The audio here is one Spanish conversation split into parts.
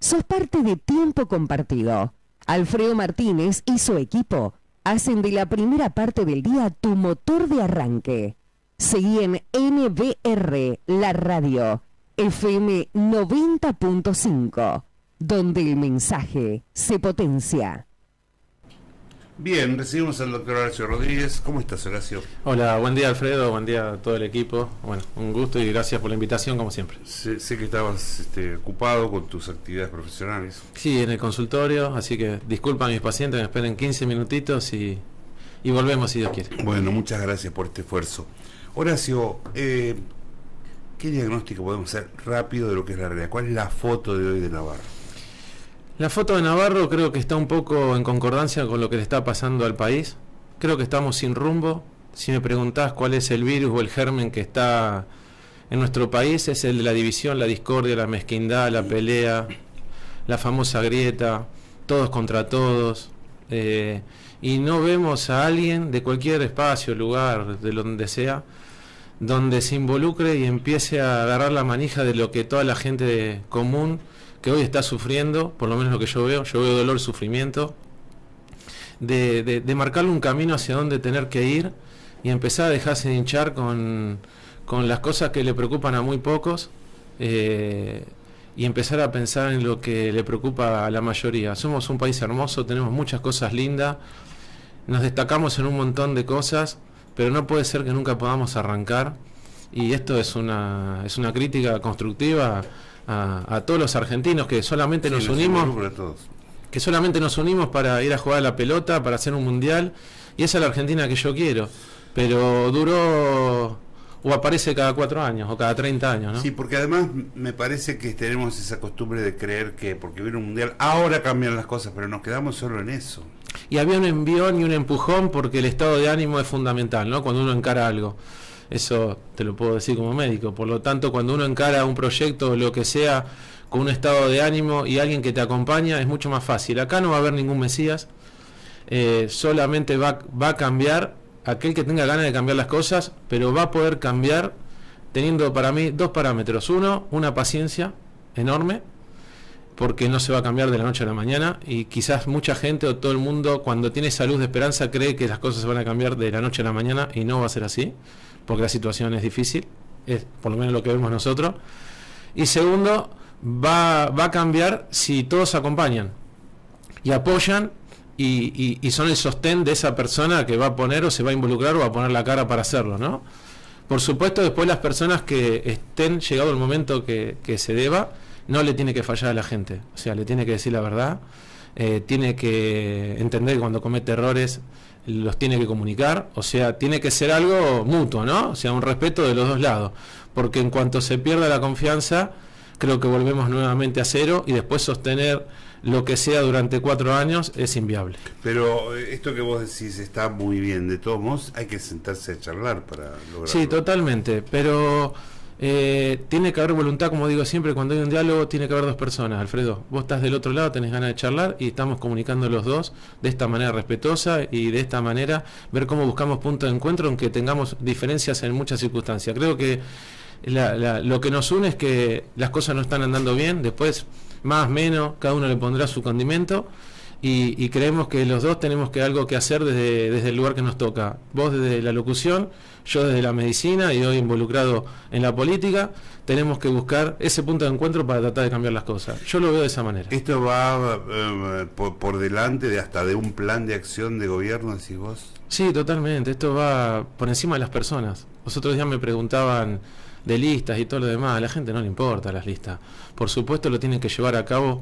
sos parte de Tiempo Compartido. Alfredo Martínez y su equipo hacen de la primera parte del día tu motor de arranque. Seguí en NBR, la radio, FM 90.5, donde el mensaje se potencia. Bien, recibimos al doctor Horacio Rodríguez. ¿Cómo estás, Horacio? Hola, buen día, Alfredo, buen día a todo el equipo. Bueno, un gusto y gracias por la invitación, como siempre. Sé que estabas ocupado con tus actividades profesionales. Sí, en el consultorio, así que disculpa a mis pacientes, me esperen 15 minutitos y volvemos si Dios quiere. Bueno, muchas gracias por este esfuerzo. Horacio, ¿qué diagnóstico podemos hacer rápido de lo que es la realidad? ¿Cuál es la foto de hoy de Navarro? La foto de Navarro creo que está un poco en concordancia con lo que le está pasando al país. Creo que estamos sin rumbo. Si me preguntás cuál es el virus o el germen que está en nuestro país, es el de la división, la discordia, la mezquindad, la pelea, la famosa grieta, todos contra todos. Y no vemos a alguien de cualquier espacio, lugar, de donde sea, donde se involucre y empiece a agarrar la manija de lo que toda la gente común que hoy está sufriendo, por lo menos lo que yo veo dolor, sufrimiento, de marcarle un camino hacia dónde tener que ir y empezar a dejarse de hinchar con las cosas que le preocupan a muy pocos, y empezar a pensar en lo que le preocupa a la mayoría. Somos un país hermoso, tenemos muchas cosas lindas, nos destacamos en un montón de cosas, pero no puede ser que nunca podamos arrancar, y esto es una crítica constructiva a todos los argentinos que solamente nos unimos, para ir a jugar a la pelota, para hacer un mundial, y esa es la Argentina que yo quiero, pero duró o aparece cada 4 años o cada 30 años, ¿no? Sí, porque además me parece que tenemos esa costumbre de creer que porque viene un mundial ahora cambian las cosas, pero nos quedamos solo en eso. Y había un envión y un empujón porque el estado de ánimo es fundamental, ¿no? Cuando uno encara algo. Eso te lo puedo decir como médico. Por lo tanto, cuando uno encara un proyecto o lo que sea con un estado de ánimo y alguien que te acompaña, es mucho más fácil. Acá no va a haber ningún Mesías, solamente va a cambiar aquel que tenga ganas de cambiar las cosas, pero va a poder cambiar teniendo para mí 2 parámetros. Uno, una paciencia enorme, porque no se va a cambiar de la noche a la mañana, y quizás mucha gente o todo el mundo, cuando tiene esa luz de esperanza, cree que las cosas se van a cambiar de la noche a la mañana, y no va a ser así, porque la situación es difícil, es por lo menos lo que vemos nosotros. Y segundo, va a cambiar si todos acompañan y apoyan y son el sostén de esa persona que va a poner o se va a involucrar o va a poner la cara para hacerlo, ¿no? Por supuesto, después las personas que estén llegado el momento que se deba, no le tiene que fallar a la gente, o sea, le tiene que decir la verdad, tiene que entender que cuando comete errores los tiene que comunicar, o sea, tiene que ser algo mutuo, ¿no? O sea, un respeto de los dos lados, porque en cuanto se pierda la confianza, creo que volvemos nuevamente a cero, y después sostener lo que sea durante 4 años es inviable. Pero esto que vos decís está muy bien, de todos modos hay que sentarse a charlar para lograrlo. Sí, totalmente, pero tiene que haber voluntad, como digo siempre, cuando hay un diálogo tiene que haber 2 personas, Alfredo. Vos estás del otro lado, tenés ganas de charlar y estamos comunicando los dos de esta manera respetuosa y de esta manera ver cómo buscamos puntos de encuentro, aunque tengamos diferencias en muchas circunstancias. Creo que lo que nos une es que las cosas no están andando bien, después más, menos, cada uno le pondrá su condimento, y creemos que los dos tenemos algo que hacer desde el lugar que nos toca. Vos desde la locución, yo desde la medicina y hoy involucrado en la política, tenemos que buscar ese punto de encuentro para tratar de cambiar las cosas. Yo lo veo de esa manera. ¿Esto va por delante de un plan de acción de gobierno, decís vos? Sí, totalmente, esto va por encima de las personas. Los otros días me preguntaban de listas y todo lo demás, a la gente no le importa las listas. Por supuesto lo tienen que llevar a cabo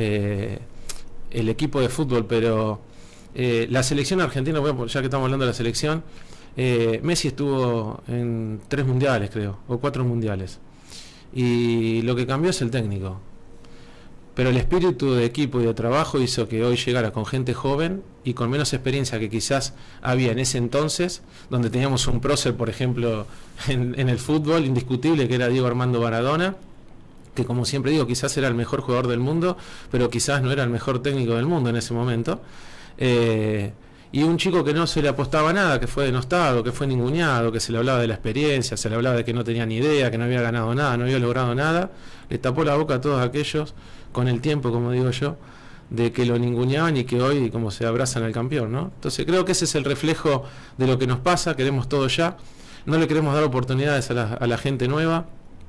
el equipo de fútbol, pero la selección argentina, ya que estamos hablando de la selección, Messi estuvo en 3 mundiales, creo, o 4 mundiales, y lo que cambió es el técnico, pero el espíritu de equipo y de trabajo hizo que hoy llegara con gente joven y con menos experiencia que quizás había en ese entonces, donde teníamos un prócer, por ejemplo, en el fútbol indiscutible, que era Diego Armando Maradona, que, como siempre digo, quizás era el mejor jugador del mundo, pero quizás no era el mejor técnico del mundo en ese momento. Y un chico que no se le apostaba nada, que fue denostado, que fue ninguneado, que se le hablaba de la experiencia, se le hablaba de que no tenía ni idea, que no había ganado nada, no había logrado nada, le tapó la boca a todos aquellos con el tiempo, como digo yo, de que lo ninguneaban y que hoy como se abrazan al campeón, ¿no? Entonces creo que ese es el reflejo de lo que nos pasa, queremos todo ya, no le queremos dar oportunidades a la gente nueva,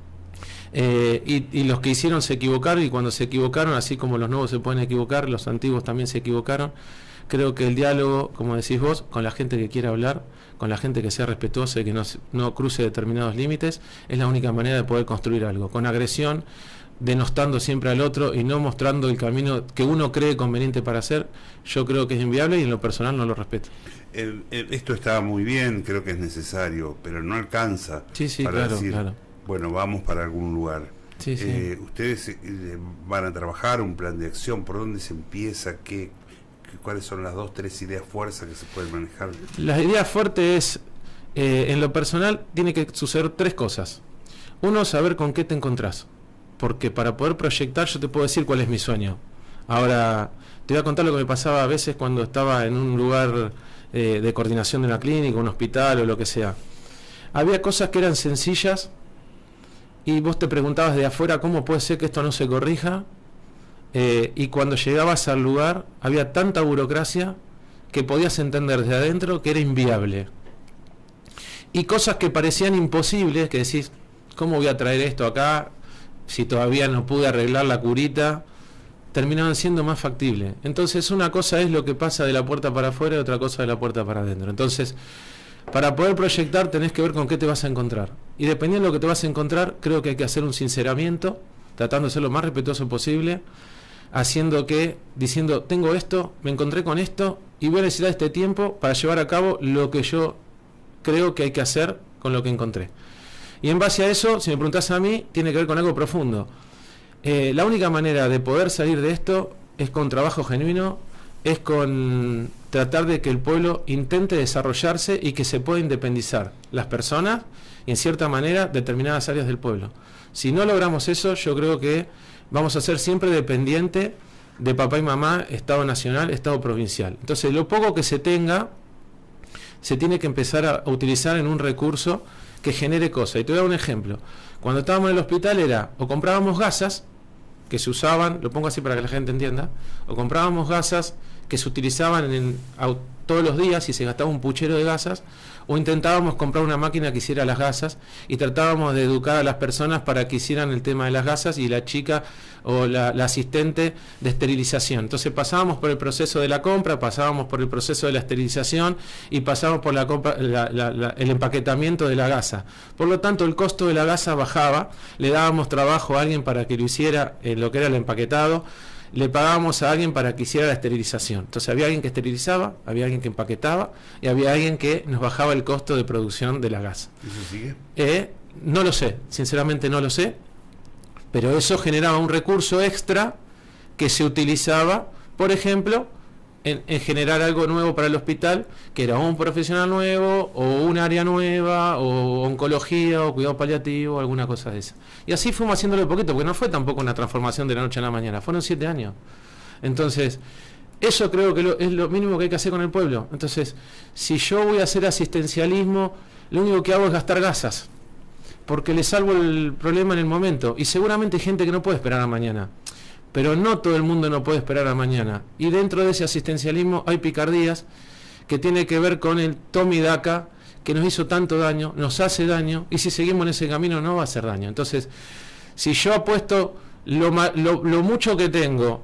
y los que hicieron se equivocaron, y cuando se equivocaron, así como los nuevos se pueden equivocar, los antiguos también se equivocaron. Creo que el diálogo, como decís vos, con la gente que quiera hablar, con la gente que sea respetuosa y que no cruce determinados límites, es la única manera de poder construir algo. Con agresión, denostando siempre al otro y no mostrando el camino que uno cree conveniente para hacer, yo creo que es inviable y en lo personal no lo respeto. Esto está muy bien, creo que es necesario, pero no alcanza para claro, decir, claro. Bueno, vamos para algún lugar. Sí. Ustedes van a trabajar un plan de acción, ¿por dónde se empieza? ¿Cuáles son las 2, 3 ideas fuerzas que se pueden manejar? La idea fuerte es, en lo personal, tiene que suceder 3 cosas. Uno, saber con qué te encontrás. Porque para poder proyectar, yo te puedo decir cuál es mi sueño. Ahora, te voy a contar lo que me pasaba a veces cuando estaba en un lugar de coordinación de una clínica, un hospital o lo que sea. Había cosas que eran sencillas y vos te preguntabas de afuera cómo puede ser que esto no se corrija. Y cuando llegabas al lugar había tanta burocracia que podías entender desde adentro que era inviable. Y cosas que parecían imposibles, que decís, ¿cómo voy a traer esto acá si todavía no pude arreglar la curita? Terminaban siendo más factibles. Entonces una cosa es lo que pasa de la puerta para afuera y otra cosa de la puerta para adentro. Entonces, para poder proyectar tenés que ver con qué te vas a encontrar. Y dependiendo de lo que te vas a encontrar, creo que hay que hacer un sinceramiento, tratando de ser lo más respetuoso posible, diciendo, tengo esto, me encontré con esto y voy a necesitar este tiempo para llevar a cabo lo que yo creo que hay que hacer con lo que encontré. Y en base a eso, si me preguntás a mí, tiene que ver con algo profundo. La única manera de poder salir de esto es con trabajo genuino, es con tratar de que el pueblo intente desarrollarse y que se pueda independizar las personas y en cierta manera determinadas áreas del pueblo. Si no logramos eso, yo creo que vamos a ser siempre dependientes de papá y mamá, Estado nacional, Estado provincial. Entonces, lo poco que se tenga, se tiene que empezar a utilizar en un recurso que genere cosas. Y te voy a dar un ejemplo. Cuando estábamos en el hospital era, o comprábamos gasas, que se usaban, lo pongo así para que la gente entienda, o comprábamos gasas que se utilizaban todos los días y se gastaba un puchero de gasas, o intentábamos comprar una máquina que hiciera las gasas y tratábamos de educar a las personas para que hicieran el tema de las gasas y la chica o la asistente de esterilización. Entonces pasábamos por el proceso de la compra, pasábamos por el proceso de la esterilización y pasábamos por la compra, el empaquetamiento de la gasa. Por lo tanto, el costo de la gasa bajaba, le dábamos trabajo a alguien para que lo hiciera lo que era el empaquetado, le pagábamos a alguien para que hiciera la esterilización. Entonces había alguien que esterilizaba, había alguien que empaquetaba y había alguien que nos bajaba el costo de producción de la gasa. ¿Eso sigue? No lo sé, sinceramente no lo sé, pero eso generaba un recurso extra que se utilizaba, por ejemplo, en generar algo nuevo para el hospital, que era un profesional nuevo, o un área nueva, o oncología, o cuidado paliativo, alguna cosa de esa. Y así fuimos haciéndolo de poquito, porque no fue tampoco una transformación de la noche a la mañana, fueron 7 años. Entonces, eso creo que es lo mínimo que hay que hacer con el pueblo. Entonces, si yo voy a hacer asistencialismo, lo único que hago es gastar gasas, porque le salvo el problema en el momento. Y seguramente hay gente que no puede esperar a mañana. Pero no todo el mundo no puede esperar a mañana. Y dentro de ese asistencialismo hay picardías que tiene que ver con el toma y daca, que nos hizo tanto daño, nos hace daño, y si seguimos en ese camino no va a hacer daño. Entonces, si yo apuesto lo mucho que tengo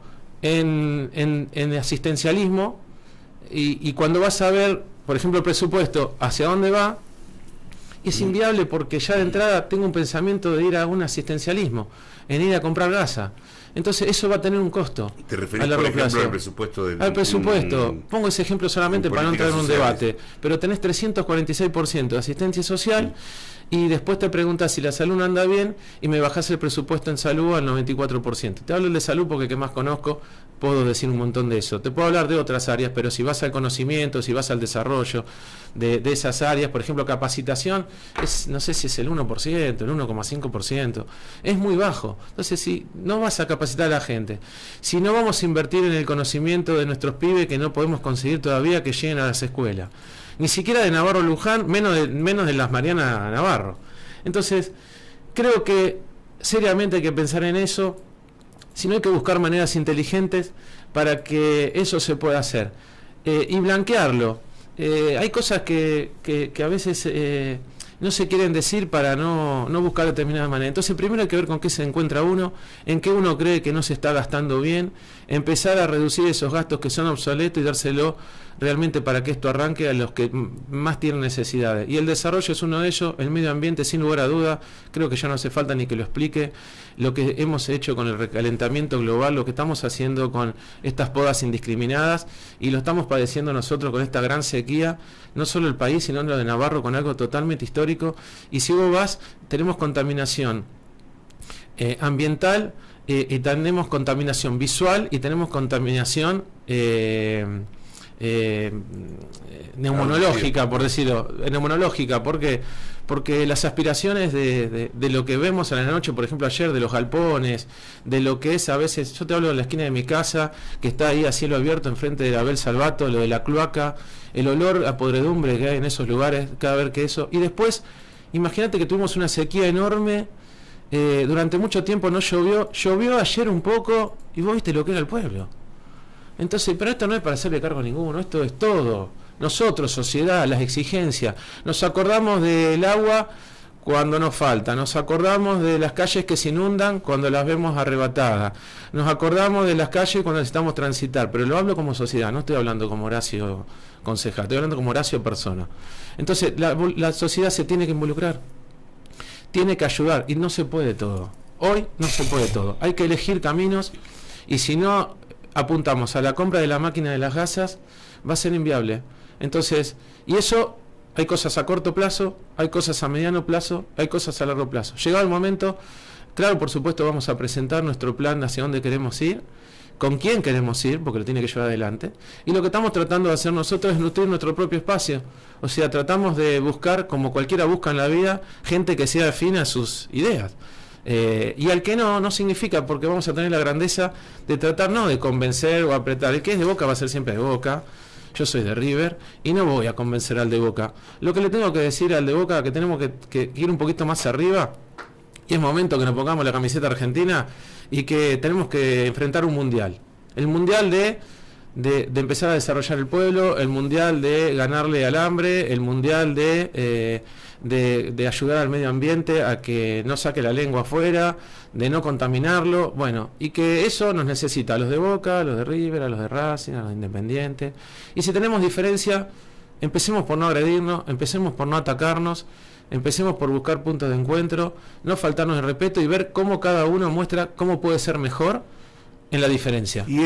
en asistencialismo, y cuando vas a ver, por ejemplo, el presupuesto, hacia dónde va, es inviable porque ya de entrada tengo un pensamiento de ir a un asistencialismo, en ir a comprar gasa. Entonces eso va a tener un costo. ¿Te referís, por ejemplo, al presupuesto del... Al presupuesto. Pongo ese ejemplo solamente para no entrar en un debate. Pero tenés 346% de asistencia social y después te preguntas si la salud no anda bien y me bajás el presupuesto en salud al 94%. Te hablo de salud porque que más conozco, puedo decir un montón de eso. Te puedo hablar de otras áreas, pero si vas al conocimiento, si vas al desarrollo de esas áreas, por ejemplo, capacitación, no sé si es el 1%, el 1,5%, es muy bajo. Entonces, si no vas a capacitar a la gente, si no vamos a invertir en el conocimiento de nuestros pibes que no podemos conseguir todavía que lleguen a las escuelas, ni siquiera de Navarro Luján, menos de las Mariana Navarro. Entonces, creo que seriamente hay que pensar en eso. sino hay que buscar maneras inteligentes para que eso se pueda hacer. Y blanquearlo. Hay cosas que a veces no se quieren decir para no buscar determinada manera. Entonces primero hay que ver con qué se encuentra uno, en qué uno cree que no se está gastando bien, empezar a reducir esos gastos que son obsoletos y dárselo realmente para que esto arranque a los que más tienen necesidades. Y el desarrollo es uno de ellos, el medio ambiente sin lugar a duda, creo que ya no hace falta ni que lo explique, lo que hemos hecho con el recalentamiento global, lo que estamos haciendo con estas podas indiscriminadas, y lo estamos padeciendo nosotros con esta gran sequía, no solo el país, sino lo de Navarro, con algo totalmente histórico. Y si vos vas, tenemos contaminación ambiental, y tenemos contaminación visual, y tenemos contaminación neumonológica, por decirlo, neumonológica, porque las aspiraciones de lo que vemos a la noche, por ejemplo ayer, de los galpones, de lo que es a veces, yo te hablo de la esquina de mi casa, que está ahí a cielo abierto enfrente de Abel Salvato, lo de la cloaca, el olor a podredumbre que hay en esos lugares, cada vez que eso, y después, imagínate que tuvimos una sequía enorme, durante mucho tiempo no llovió ayer un poco, y vos viste lo que era el pueblo. Entonces, pero esto no es para hacerle cargo a ninguno, esto es todo. Nosotros, sociedad, las exigencias. Nos acordamos del agua cuando nos falta, nos acordamos de las calles que se inundan cuando las vemos arrebatadas, nos acordamos de las calles cuando necesitamos transitar, pero lo hablo como sociedad, no estoy hablando como Horacio concejal, estoy hablando como Horacio persona. Entonces, la sociedad se tiene que involucrar, tiene que ayudar, y no se puede todo. Hoy no se puede todo, hay que elegir caminos, y si no apuntamos a la compra de la máquina de las gasas, va a ser inviable. Entonces, y eso, hay cosas a corto plazo, hay cosas a mediano plazo, hay cosas a largo plazo. Llegado el momento, claro, por supuesto vamos a presentar nuestro plan hacia dónde queremos ir, con quién queremos ir, porque lo tiene que llevar adelante, y lo que estamos tratando de hacer nosotros es nutrir nuestro propio espacio. O sea, tratamos de buscar, como cualquiera busca en la vida, gente que sea afín a sus ideas. Y al que no significa, porque vamos a tener la grandeza de tratar no de convencer o apretar. El que es de Boca va a ser siempre de Boca, yo soy de River y no voy a convencer al de Boca. Lo que le tengo que decir al de Boca, que tenemos que ir un poquito más arriba, y es momento que nos pongamos la camiseta argentina y que tenemos que enfrentar un mundial, el mundial de empezar a desarrollar el pueblo, el mundial de ganarle al hambre, el mundial de ayudar al medio ambiente a que no saque la lengua afuera, de no contaminarlo, bueno, y que eso nos necesita a los de Boca, a los de River, a los de Racing, a los de Independiente. Y si tenemos diferencia, empecemos por no agredirnos, empecemos por no atacarnos, empecemos por buscar puntos de encuentro, no faltarnos el respeto y ver cómo cada uno muestra cómo puede ser mejor en la diferencia. Y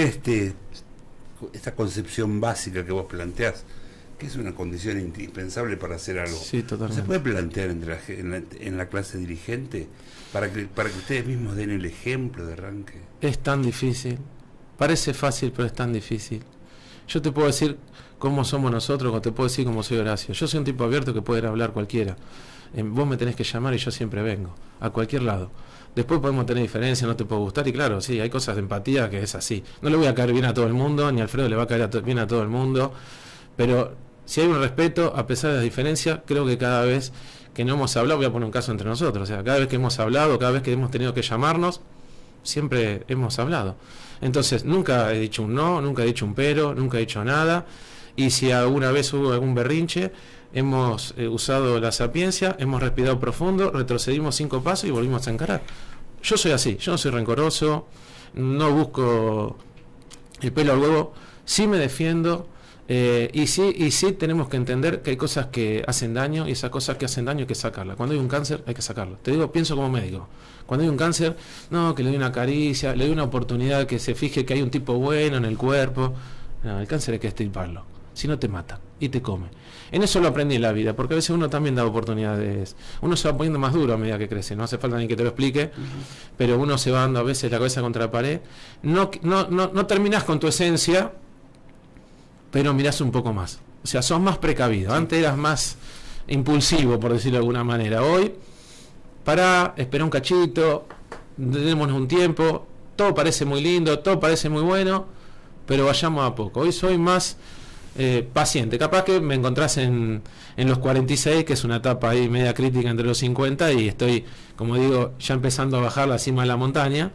esta concepción básica que vos planteás, que es una condición indispensable para hacer algo, sí, totalmente. ¿Se puede plantear en la clase dirigente para que ustedes mismos den el ejemplo de arranque? Es tan difícil, parece fácil, pero es tan difícil. Yo te puedo decir cómo somos nosotros, o te puedo decir cómo soy Horacio. Yo soy un tipo abierto que puede ir a hablar cualquiera. Vos me tenés que llamar y yo siempre vengo, a cualquier lado. Después podemos tener diferencias, no te puedo gustar, y claro, sí, hay cosas de empatía que es así. No le voy a caer bien a todo el mundo, ni Alfredo le va a caer bien a todo el mundo, pero si hay un respeto, a pesar de las diferencias, creo que cada vez que no hemos hablado, voy a poner un caso entre nosotros, o sea, cada vez que hemos hablado, cada vez que hemos tenido que llamarnos, siempre hemos hablado. Entonces, nunca he dicho un no, nunca he dicho un pero, nunca he dicho nada, y si alguna vez hubo algún berrinche, hemos usado la sapiencia, hemos respirado profundo, retrocedimos 5 pasos y volvimos a encarar. Yo soy así, yo no soy rencoroso, no busco el pelo al huevo, sí me defiendo, y sí tenemos que entender que hay cosas que hacen daño, y esas cosas que hacen daño hay que sacarlas. Cuando hay un cáncer hay que sacarlo. Te digo, pienso como médico. Cuando hay un cáncer, no, que le doy una caricia, le doy una oportunidad, que se fije que hay un tipo bueno en el cuerpo. No, el cáncer hay que extirparlo, si no te mata y te come. En eso lo aprendí en la vida, porque a veces uno también da oportunidades. Uno se va poniendo más duro a medida que crece, no hace falta ni que te lo explique, pero uno se va dando a veces la cabeza contra la pared. No terminás con tu esencia, pero mirás un poco más. O sea, sos más precavido. Antes eras más impulsivo, por decirlo de alguna manera. Hoy, espera un cachito, démonos un tiempo, todo parece muy lindo, todo parece muy bueno, pero vayamos a poco. Hoy soy más paciente. Capaz que me encontrás en los 46, que es una etapa ahí media crítica entre los 50, y estoy, como digo, ya empezando a bajar la cima de la montaña.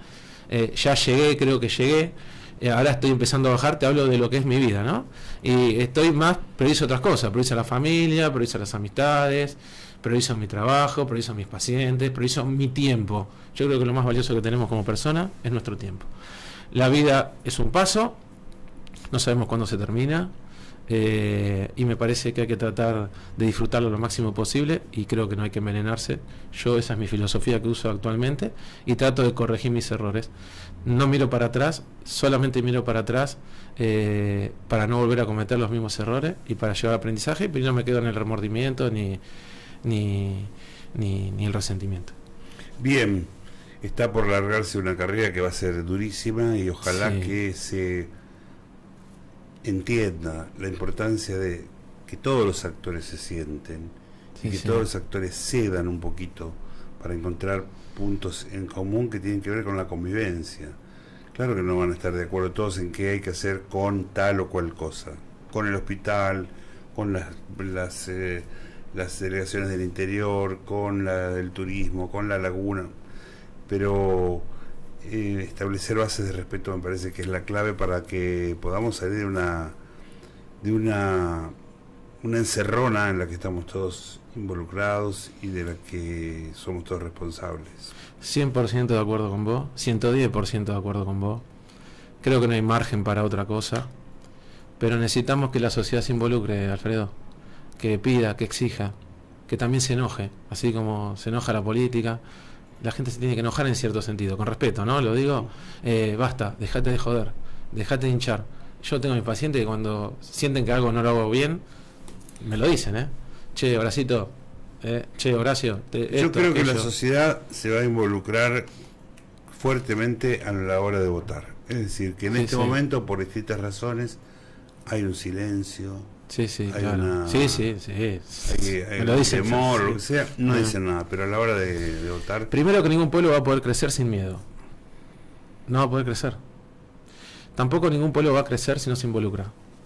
ya llegué, creo que llegué. Ahora estoy empezando a bajar, te hablo de lo que es mi vida, ¿no? Y estoy más, priorizo otras cosas, priorizo la familia, priorizo las amistades, priorizo mi trabajo, priorizo mis pacientes, priorizo mi tiempo. Yo creo que lo más valioso que tenemos como persona es nuestro tiempo. La vida es un paso, no sabemos cuándo se termina, y me parece que hay que tratar de disfrutarlo lo máximo posible, y creo que no hay que envenenarse. Esa es mi filosofía que uso actualmente, y trato de corregir mis errores. No miro para atrás, solamente miro para atrás para no volver a cometer los mismos errores y para llevar aprendizaje, pero no me quedo en el remordimiento ni el resentimiento. Bien, está por largarse una carrera que va a ser durísima y ojalá Sí. que se entienda la importancia de que todos los actores se sienten y que todos los actores cedan un poquito para encontrar puntos en común que tienen que ver con la convivencia. Claro que no van a estar de acuerdo todos en qué hay que hacer con tal o cual cosa, con el hospital, con las delegaciones del interior, con la del turismo, con la laguna, pero establecer bases de respeto me parece que es la clave para que podamos salir de una encerrona en la que estamos todos involucrados y de la que somos todos responsables. 100% de acuerdo con vos, 110% de acuerdo con vos. Creo que no hay margen para otra cosa, pero necesitamos que la sociedad se involucre, Alfredo, que pida, que exija, que también se enoje, así como se enoja la política. La gente se tiene que enojar en cierto sentido, con respeto, ¿no? Lo digo, basta, dejate de joder, dejate de hinchar. Yo tengo a mis pacientes que cuando sienten que algo no lo hago bien, me lo dicen, Che, Horacito, che, Horacio. Yo creo que la sociedad se va a involucrar fuertemente a la hora de votar. Es decir, que en este momento, por distintas razones, hay un silencio. Sí, hay claro. una, hay me lo un dicen, temor, lo que sea, no dicen nada, pero a la hora de votar... Primero, que ningún pueblo va a poder crecer sin miedo. No va a poder crecer. Tampoco ningún pueblo va a crecer si no se involucra.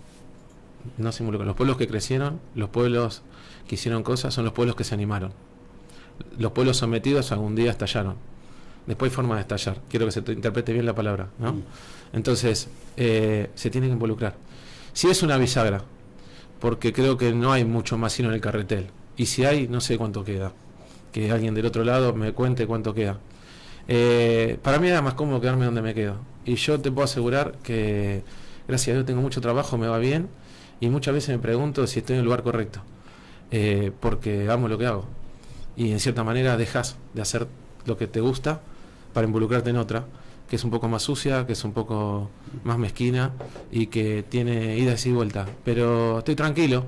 No se involucra. Los pueblos que crecieron, los pueblos que hicieron cosas, son los pueblos que se animaron. Los pueblos sometidos algún día estallaron. Después hay forma de estallar. Quiero que se interprete bien la palabra, ¿no? Entonces, se tiene que involucrar. Si es una bisagra, porque creo que no hay mucho más sino en el carretel. Y si hay, no sé cuánto queda. Que alguien del otro lado me cuente cuánto queda. Para mí era más cómodo quedarme donde me quedo. Y yo te puedo asegurar que, gracias a Dios, tengo mucho trabajo, me va bien. Y muchas veces me pregunto si estoy en el lugar correcto. Porque amo lo que hago. Y en cierta manera dejas de hacer lo que te gusta para involucrarte en otra, que es un poco más sucia, que es un poco más mezquina y que tiene idas y vueltas. Pero estoy tranquilo,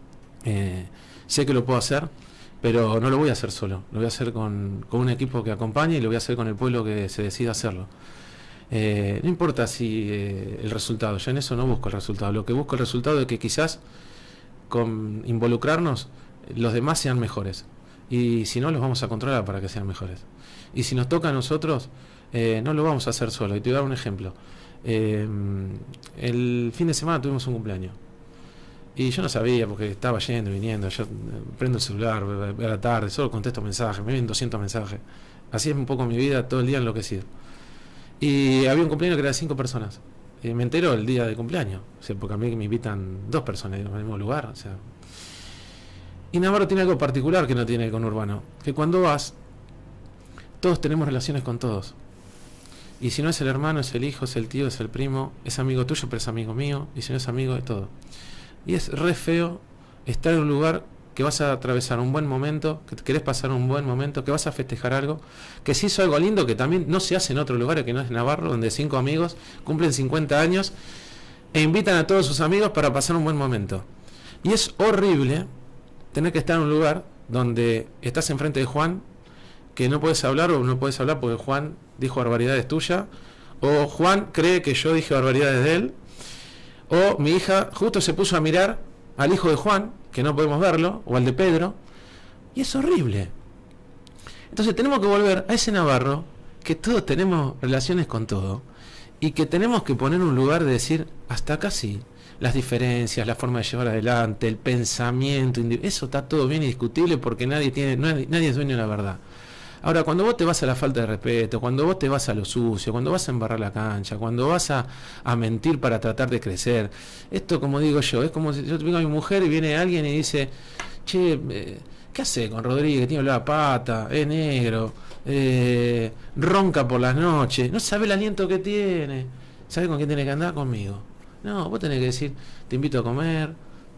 sé que lo puedo hacer, pero no lo voy a hacer solo, lo voy a hacer con un equipo que acompañe y lo voy a hacer con el pueblo que se decida hacerlo. No importa si el resultado, ya en eso no busco el resultado, lo que busco el resultado es que quizás con involucrarnos los demás sean mejores, y si no los vamos a controlar para que sean mejores, y si nos toca a nosotros no lo vamos a hacer solo. Y te voy a dar un ejemplo. El fin de semana tuvimos un cumpleaños y yo no sabía, porque estaba yendo y viniendo, yo prendo el celular a la tarde, solo contesto mensajes, me vienen 200 mensajes, así es un poco mi vida, todo el día enloquecido. Y había un cumpleaños que era de 5 personas. Me entero el día de cumpleaños, o sea, porque a mí me invitan 2 personas en el mismo lugar, o sea. Y Navarro tiene algo particular que no tiene con Urbano, que cuando vas, todos tenemos relaciones con todos. Y si no es el hermano, es el hijo, es el tío, es el primo, es amigo tuyo, pero es amigo mío, y si no es amigo, es todo. Y es re feo estar en un lugar que vas a atravesar un buen momento, que querés pasar un buen momento, que vas a festejar algo, que se hizo algo lindo que también no se hace en otro lugar que no es Navarro, donde 5 amigos cumplen 50 años e invitan a todos sus amigos para pasar un buen momento. Y es horrible tener que estar en un lugar donde estás enfrente de Juan, que no puedes hablar o no puedes hablar porque Juan dijo barbaridades tuyas, o Juan cree que yo dije barbaridades de él, o mi hija justo se puso a mirar al hijo de Juan, que no podemos verlo, o al de Pedro, y es horrible. Entonces tenemos que volver a ese Navarro, que todos tenemos relaciones con todo, y que tenemos que poner un lugar de decir, hasta acá sí, las diferencias, la forma de llevar adelante, el pensamiento, eso está todo bien y discutible porque nadie es dueño de la verdad. Ahora, cuando vos te vas a la falta de respeto, cuando vos te vas a lo sucio, cuando vas a embarrar la cancha, cuando vas a mentir para tratar de crecer, esto, como digo yo, es como si yo tengo a mi mujer y viene alguien y dice, che, ¿qué hace con Rodríguez? Tiene la pata, es negro, ronca por las noches, no sabe el aliento que tiene. ¿Sabe con quién tiene que andar? Conmigo. No, vos tenés que decir, te invito a comer,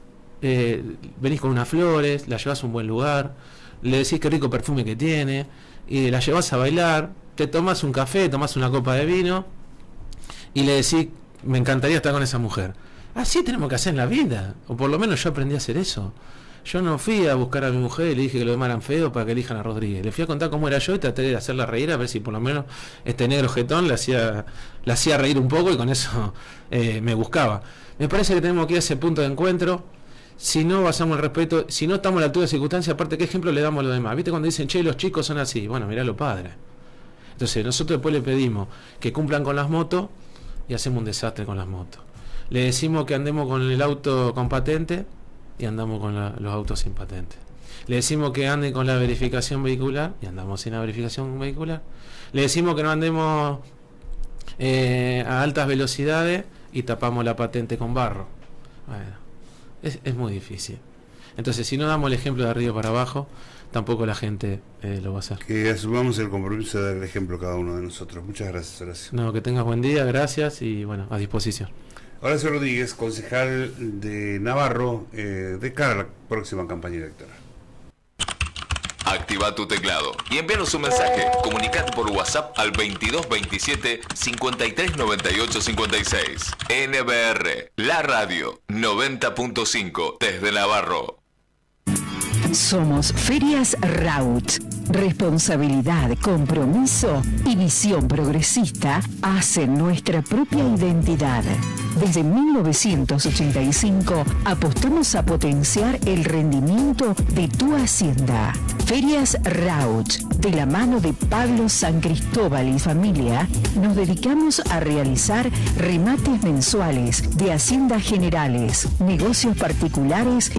venís con unas flores, la llevas a un buen lugar, le decís qué rico perfume que tiene, y la llevas a bailar, te tomás un café, tomás una copa de vino, y le decís, me encantaría estar con esa mujer. Así tenemos que hacer en la vida, o por lo menos yo aprendí a hacer eso. Yo no fui a buscar a mi mujer y le dije que lo demás eran feos para que elijan a Rodríguez. Le fui a contar cómo era yo y traté de hacerla reír, a ver si por lo menos este negro jetón la hacía reír un poco, y con eso me buscaba. Me parece que tenemos que ir a ese punto de encuentro. Si no basamos el respeto, si no estamos a la altura de circunstancias, aparte, ¿qué ejemplo le damos a los demás? ¿Viste cuando dicen, che, los chicos son así? Bueno, mirá los padres. Entonces nosotros después le pedimos que cumplan con las motos y hacemos un desastre con las motos. Le decimos que andemos con el auto con patente y andamos con los autos sin patente. Le decimos que anden con la verificación vehicular y andamos sin la verificación vehicular. Le decimos que no andemos a altas velocidades y tapamos la patente con barro. Bueno, es muy difícil. Entonces, si no damos el ejemplo de arriba para abajo, tampoco la gente lo va a hacer. Que asumamos el compromiso de dar el ejemplo cada uno de nosotros. Muchas gracias, Horacio. No, que tengas buen día, gracias, y bueno, a disposición. Horacio Rodríguez, concejal de Navarro, de cara a la próxima campaña electoral. Activa tu teclado y envíanos un mensaje. Comunicate por WhatsApp al 2227 53 98 56. NBR, la radio 90.5 desde Navarro. Somos Ferias Raut. Responsabilidad, compromiso y visión progresista hacen nuestra propia identidad. Desde 1985 apostamos a potenciar el rendimiento de tu hacienda. Ferias Raut, de la mano de Pablo San Cristóbal y familia, nos dedicamos a realizar remates mensuales de haciendas generales, negocios particulares